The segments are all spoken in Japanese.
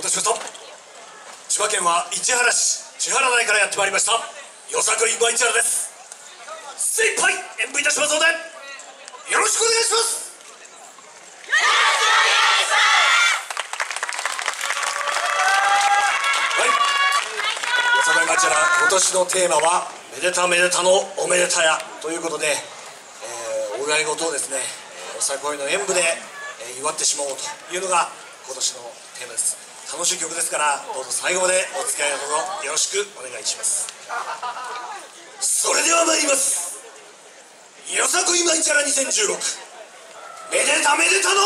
たしました。千葉県は市原市千原台からやってまいりましたよさこいバイチャラです。精一杯演舞いたしますのでよろしくお願いします。はい、よさこいバイチャラ、今年のテーマはめでためでたのおめでたやということで、お祝い事をですね、よさこいの演舞で、祝ってしまおうというのが今年のテーマです。楽しい曲ですからどうぞ最後までお付き合いのほどよろしくお願いします。それでは参ります。よさこいバイチャラ2016、めでためでたの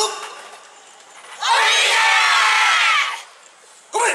ごめん。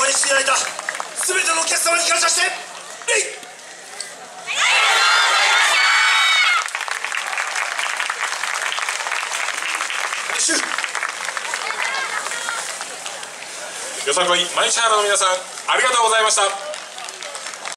愛していただいた全てのお客様に感謝して礼。 よさこいマイチャーラの皆さん、ありがとうございました。